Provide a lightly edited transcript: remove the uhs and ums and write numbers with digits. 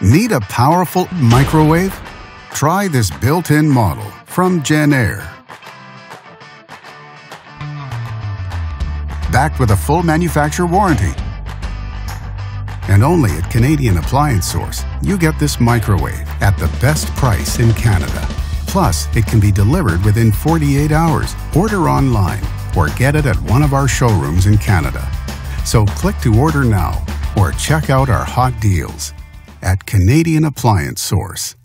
Need a powerful microwave? Try this built-in model from Jenn-Air. Backed with a full manufacturer warranty. And only at Canadian Appliance Source, you get this microwave at the best price in Canada. Plus, it can be delivered within 48 hours. Order online or get it at one of our showrooms in Canada. So click to order now or check out our hot deals at Canadian Appliance Source.